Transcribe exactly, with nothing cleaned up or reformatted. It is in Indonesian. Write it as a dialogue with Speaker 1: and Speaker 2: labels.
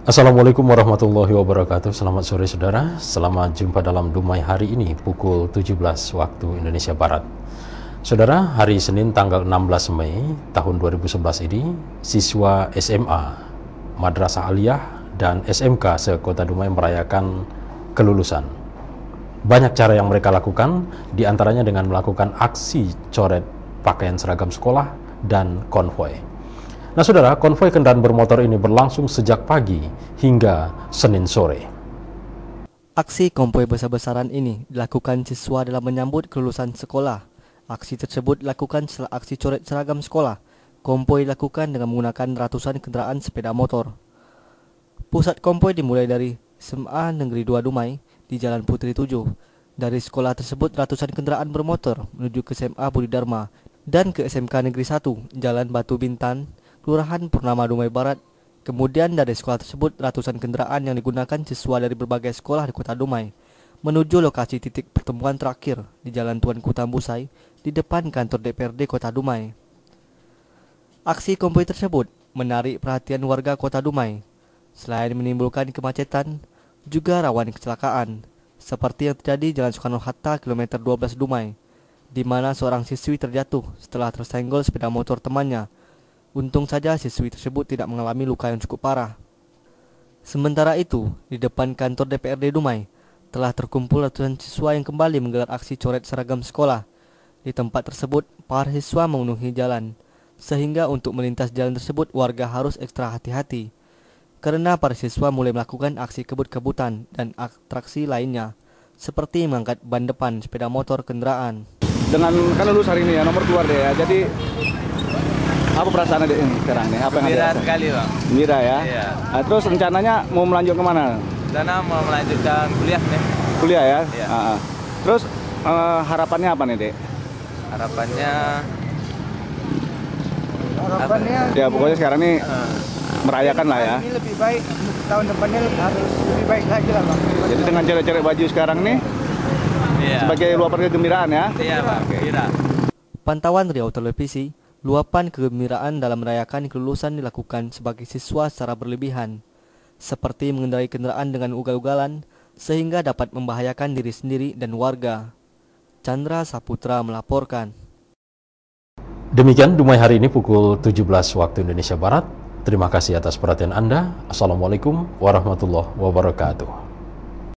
Speaker 1: Assalamualaikum warahmatullahi wabarakatuh. Selamat sore saudara. Selamat jumpa dalam Dumai hari ini pukul tujuh belas waktu Indonesia Barat. Saudara, hari Senin tanggal enam belas Mei tahun dua ribu sebelas ini, siswa S M A, Madrasah Aliyah dan S M K se-Kota Dumai merayakan kelulusan. Banyak cara yang mereka lakukan, diantaranya dengan melakukan aksi coret pakaian seragam sekolah dan konvoi. Nah saudara, konvoi kendaraan bermotor ini berlangsung sejak pagi hingga Senin sore.
Speaker 2: Aksi konvoi besar-besaran ini dilakukan siswa dalam menyambut kelulusan sekolah. Aksi tersebut dilakukan setelah aksi coret seragam sekolah. Konvoi dilakukan dengan menggunakan ratusan kendaraan sepeda motor. Pusat konvoi dimulai dari S M A Negeri dua Dumai di Jalan Putri tujuh. Dari sekolah tersebut ratusan kendaraan bermotor menuju ke S M A Budi Dharma dan ke S M K Negeri satu Jalan Batu Bintan, Kelurahan Purnama Dumai Barat. Kemudian dari sekolah tersebut ratusan kendaraan yang digunakan siswa dari berbagai sekolah di Kota Dumai menuju lokasi titik pertemuan terakhir di Jalan Tuanku Tambusai di depan kantor D P R D Kota Dumai. Aksi konvoi tersebut menarik perhatian warga Kota Dumai. Selain menimbulkan kemacetan, juga rawan kecelakaan, seperti yang terjadi di Jalan Soekarno-Hatta kilometer dua belas Dumai, di mana seorang siswi terjatuh setelah tersenggol sepeda motor temannya. Untung saja siswi tersebut tidak mengalami luka yang cukup parah. Sementara itu, di depan kantor D P R D Dumai, telah terkumpul ratusan siswa yang kembali menggelar aksi coret seragam sekolah. Di tempat tersebut, para siswa memenuhi jalan, sehingga untuk melintas jalan tersebut warga harus ekstra hati-hati. Karena para siswa mulai melakukan aksi kebut-kebutan dan atraksi lainnya, seperti mengangkat ban depan sepeda motor kendaraan.
Speaker 3: Dengan kan lulus hari ini ya, nomor keluar deh ya, jadi apa perasaan adek ini sekarang nih? Apa yang
Speaker 4: Gembira
Speaker 3: ada?
Speaker 4: sekali bang.
Speaker 3: Gembira ya?
Speaker 4: Iya.
Speaker 3: Nah, terus rencananya mau melanjut kemana?
Speaker 4: Karena mau melanjutkan kuliah nih.
Speaker 3: Kuliah ya?
Speaker 4: Iya.
Speaker 3: Ah, ah. Terus eh, harapannya apa nih dek?
Speaker 4: Harapannya
Speaker 5: Harapannya
Speaker 3: Ya pokoknya sekarang nih
Speaker 4: eh,
Speaker 3: merayakan lah ya.
Speaker 5: ini lebih baik, tahun depannya harus lebih baik lagi lah bang.
Speaker 3: Jadi dengan coret-coret baju sekarang nih
Speaker 4: iya.
Speaker 3: sebagai luapan kegembiraan ya?
Speaker 4: Iya bang, gembira.
Speaker 2: Pantauan Riau Televisi, luapan kegembiraan dalam merayakan kelulusan dilakukan sebagai siswa secara berlebihan, seperti mengendarai kendaraan dengan ugal-ugalan, sehingga dapat membahayakan diri sendiri dan warga. Chandra Saputra melaporkan.
Speaker 1: Demikian Dumai hari ini pukul tujuh belas waktu Indonesia Barat. Terima kasih atas perhatian Anda. Assalamualaikum warahmatullahi wabarakatuh.